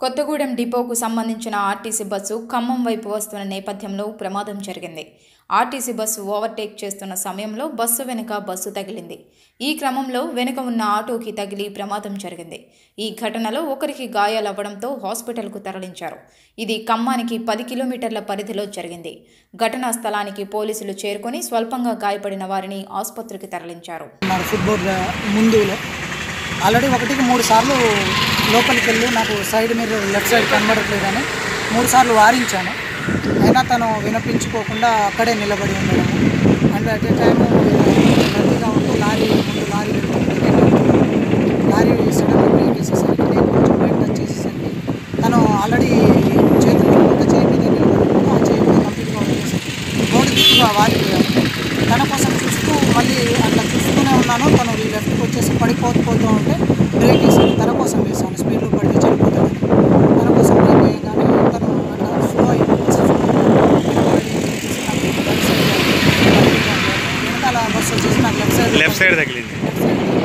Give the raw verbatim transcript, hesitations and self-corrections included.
కొత్తగూడెం డిపోకు సంబంధించిన RTC bus Khammam వైపు వస్తున్న నేపథ్యంలో ప్రమాదం జరిగింది. ఆర్టీసీ బస్సు ఓవర్టేక్ చేస్తున్న సమయంలో బస్సు వెనుక బస్సు తగిలింది. ఈ క్రమంలో వెనుక ఉన్న ఆటోకి తగిలి ప్రమాదం జరిగింది. ఈ ఘటనలో ఒకరికి గాయాలవ్వడంతో హాస్పిటల్కు తరలించారు. ఇది ఖమ్మానికి పది కిలోమీటర్ల పరిధిలో జరిగింది. ఘటనా స్థలానికి పోలీసులు చేరుకొని స్వల్పంగా గాయపడిన వారిని ఆసుపత్రికి తరలించారు. ఆల్రెడీ ఒకటికి మూడు సార్లు లోపలికి వెళ్ళి నాకు సైడ్ మీరు లెఫ్ట్ సైడ్ కనబడట్లేదని మూడు సార్లు వారించాను. అయినా తను వినిపించుకోకుండా అక్కడే నిలబడి ఉండడం అండ్ అట్ ఏ టైము గట్టిగా ఉంటూ లారీ ముందు లారీ లారీ సడన్గా బ్రేక్ వేసేసరికి నేను కొంచెం బ్రేక్ టచ్ చేసేసరికి తను ఆల్రెడీ చేతులు ఒక చేయి మీద నిలబడుకుంటూ ఆ చేయి మీద కంప్లీట్గా వచ్చేసరికి రోడ్డు దిక్కుగా వారిపోయాను. తన కోసం చూస్తూ మళ్ళీ అట్లా చూస్తూనే ఉన్నాను. తను లెఫ్ట్కి వచ్చేసి పడిపోతూ పోతూ ఉంటే బ్రేక్ వేసాను. తన కోసం వేసాను, స్పీడ్లో పడితే చనిపోతాడని. తన కోసం బ్రేక్ వేయగానే తను అట్లా స్లో అయిపోయింది. వెనకాల బస్సు వచ్చేసి నాకు లెఫ్ట్ సైడ్ లెఫ్ట్ సైడ్ తగిలింది. Left side